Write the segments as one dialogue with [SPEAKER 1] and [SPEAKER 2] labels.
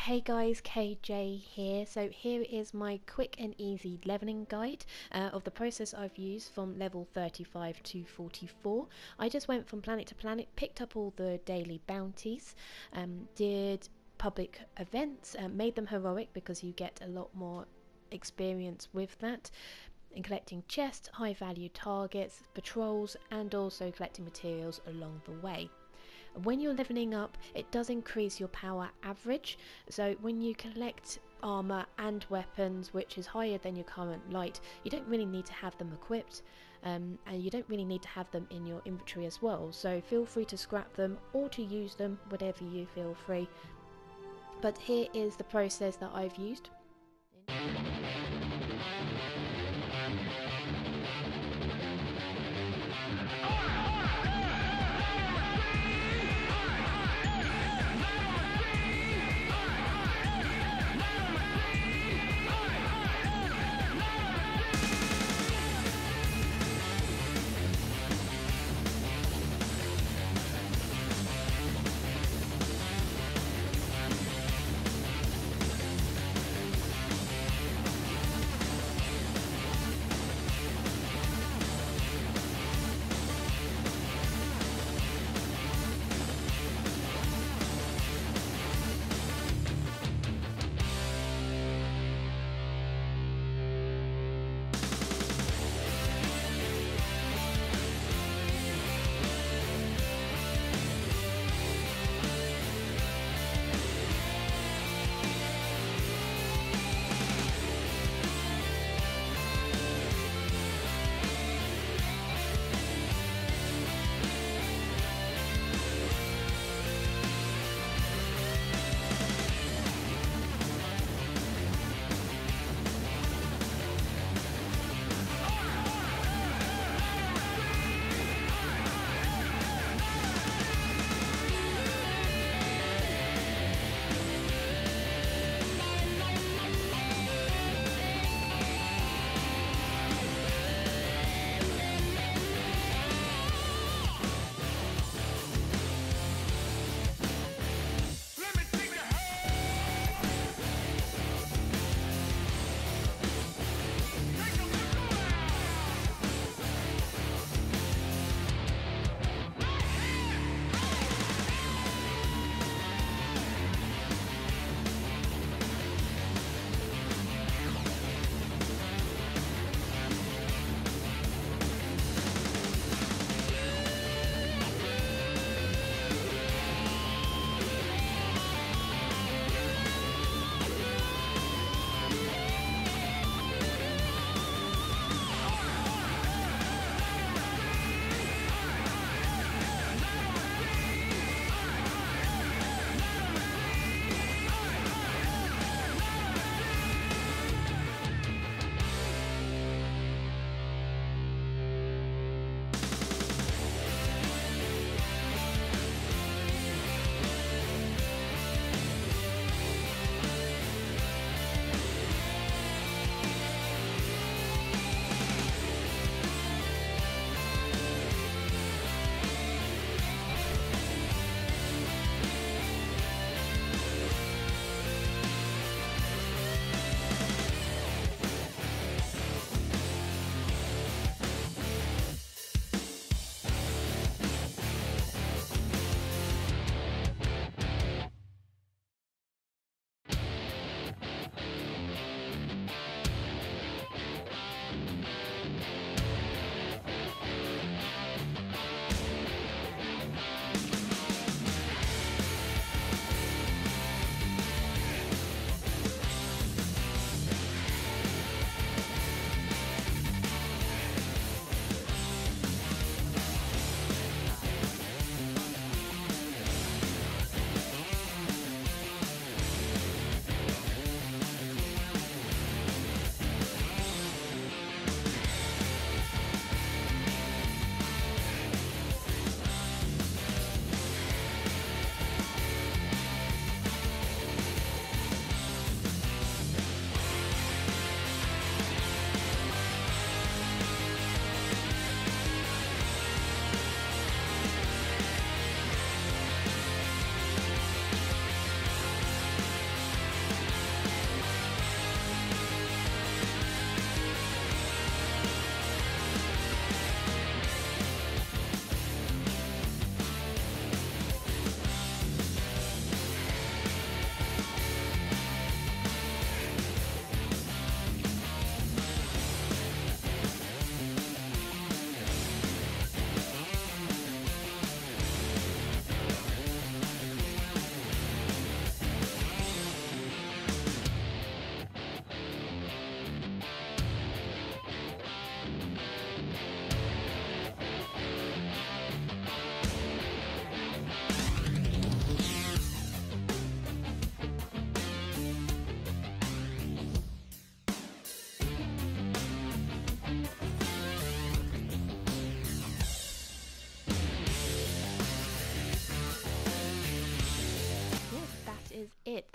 [SPEAKER 1] Hey guys, KJ here. So here is my quick and easy leveling guide of the process I've used from level 35 to 44. I just went from planet to planet, picked up all the daily bounties, did public events, made them heroic because you get a lot more experience with that, in collecting chests, high value targets, patrols, and also collecting materials along the way. When you're leveling up, it does increase your power average, so when you collect armor and weapons which is higher than your current light, you don't really need to have them equipped, and you don't really need to have them in your inventory as well, so feel free to scrap them or to use them, whatever you feel free. But here is the process that I've used.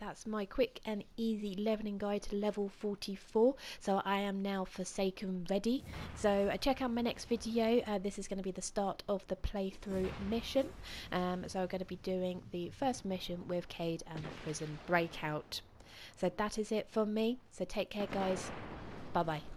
[SPEAKER 1] that's my quick and easy leveling guide to level 44. So I am now Forsaken ready. So check out my next video. This is going to be the start of the playthrough mission. So I'm going to be doing the first mission with Cayde and the prison breakout. So that is it from me. So take care, guys. Bye bye.